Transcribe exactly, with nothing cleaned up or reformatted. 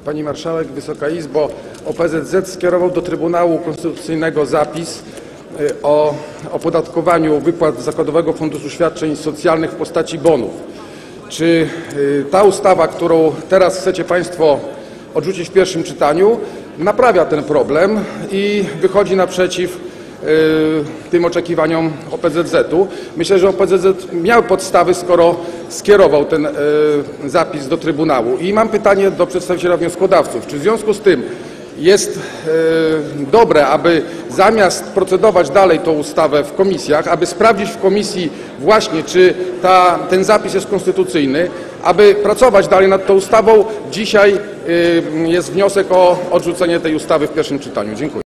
Pani Marszałek, Wysoka Izbo, O P Z Z skierował do Trybunału Konstytucyjnego zapis o opodatkowaniu wypłat z Zakładowego Funduszu Świadczeń Socjalnych w postaci bonów. Czy ta ustawa, którą teraz chcecie Państwo odrzucić w pierwszym czytaniu, naprawia ten problem i wychodzi naprzeciw tym oczekiwaniom O P Z Z-u? Myślę, że O P Z Z miał podstawy, skoro skierował ten zapis do Trybunału. I mam pytanie do przedstawiciela wnioskodawców. Czy w związku z tym jest dobre, aby zamiast procedować dalej tą ustawę w komisjach, aby sprawdzić w komisji właśnie, czy ta, ten zapis jest konstytucyjny, aby pracować dalej nad tą ustawą, dzisiaj jest wniosek o odrzucenie tej ustawy w pierwszym czytaniu. Dziękuję.